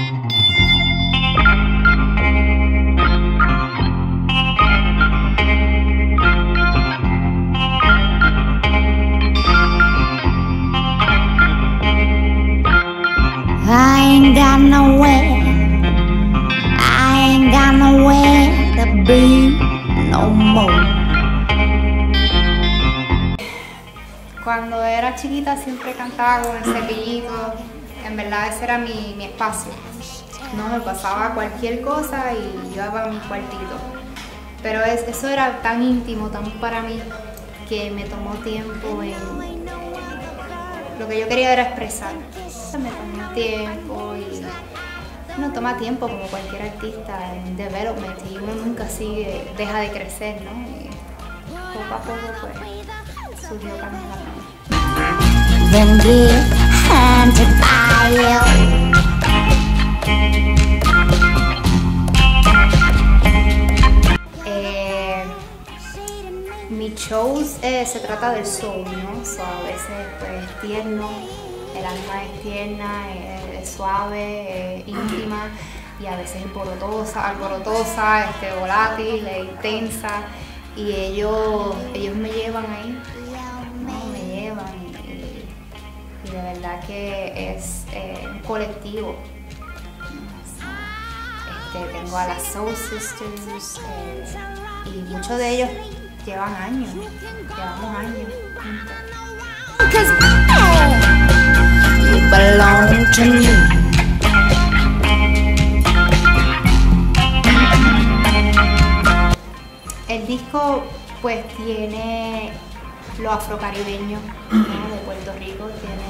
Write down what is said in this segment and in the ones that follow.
I ain't got nowhere to be no more. Cuando era chiquita siempre cantaba con el cepillito. En verdad ese era mi espacio. No me pasaba cualquier cosa y yo iba a mi cuartito. Pero eso era tan íntimo, tan para mí, que me tomó tiempo en... lo que yo quería era expresar. Me tomó tiempo y uno toma tiempo como cualquier artista en development y uno nunca deja de crecer, ¿no? Y poco a poco pues surgió Camila. Then give hand to fire. Mis shows se trata del soul, ¿no? So, a veces pues es tierno, el alma es tierna, es suave, es íntima y a veces alborotosa, volátil, intensa y ellos me llevan ahí, ¿no? Me llevan y de verdad que es un colectivo. Tengo a las Soul Sisters y muchos de ellos llevamos años juntos. You belong to me. El disco pues tiene lo afrocaribeño, ¿no? De Puerto Rico,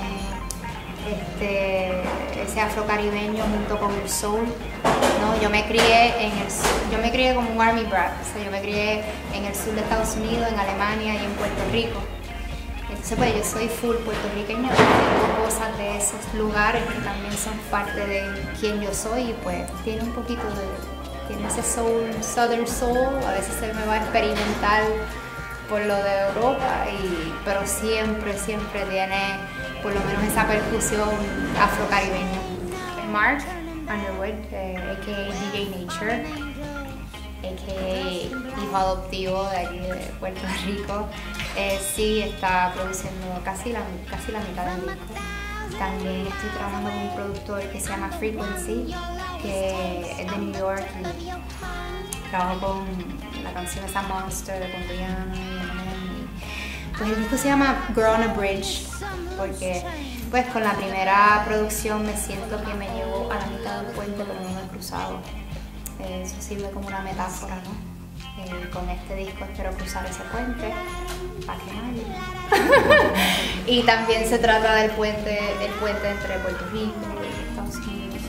tiene ese afrocaribeño junto con el soul, ¿no? Yo me crié como un army brat, o sea, yo me crié en el sur de Estados Unidos, en Alemania y en Puerto Rico. Entonces pues yo soy full puertorriqueña, tengo cosas de esos lugares que también son parte de quien yo soy y pues tiene un poquito tiene ese soul, southern soul, a veces se me va a experimentar por lo de Europa, pero siempre tiene por lo menos esa percusión afrocaribeña. Mark Underwood, a.k.a. DJ Nature, a.k.a. hijo adoptivo de aquí de Puerto Rico, sí está produciendo casi la mitad del disco. También estoy trabajando con un productor que se llama Frequency, que es de New York y trabajo con la canción esa Monster con Rihanna y pues el disco se llama Girl on a Bridge porque pues con la primera producción me siento que me llevo a la mitad del puente pero no me he cruzado. Eso sirve como una metáfora, ¿no? Con este disco espero cruzar ese puente para que nadie. Y también se trata del puente entre Puerto Rico y Estados Unidos.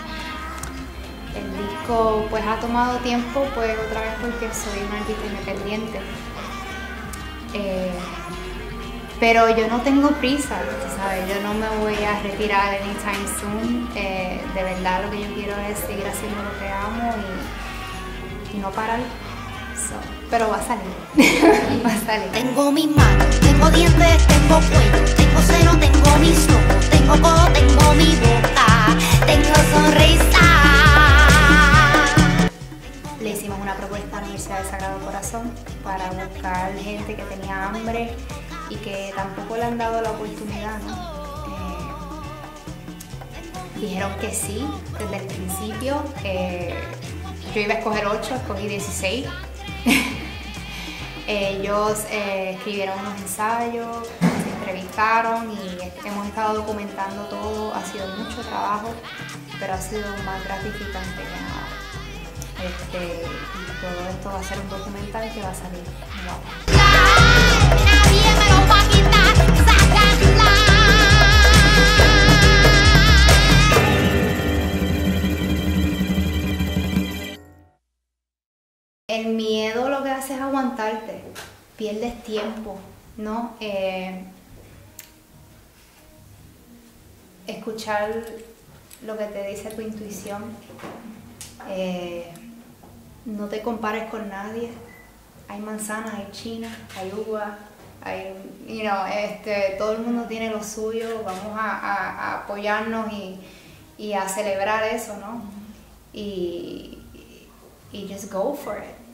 El disco pues ha tomado tiempo pues otra vez porque soy una artista independiente. Pero yo no tengo prisa, ¿sabes? Yo no me voy a retirar anytime soon. De verdad lo que yo quiero es seguir haciendo lo que amo y no parar. Pero va a salir, va a salir. Tengo mis manos, tengo dientes, tengo cuello, tengo seno, tengo mis ojos, tengo codo, tengo mi boca, tengo sonrisa. Le hicimos una propuesta a la Universidad del Sagrado Corazón para buscar gente que tenía hambre y que tampoco le han dado la oportunidad, ¿no? Dijeron que sí desde el principio. Yo iba a escoger 8, escogí 16. Ellos escribieron unos ensayos, se entrevistaron y hemos estado documentando todo. Ha sido mucho trabajo, pero ha sido más gratificante que nada. Y todo esto va a ser un documental que va a salir. Wow. Nadie me lo va a quitar, sácala. El miedo lo que hace es aguantarte, pierdes tiempo, ¿no? Escuchar lo que te dice tu intuición, no te compares con nadie, hay manzanas, hay chinas, hay uvas, todo el mundo tiene lo suyo, vamos a apoyarnos y y a celebrar eso, ¿no? Y just go for it.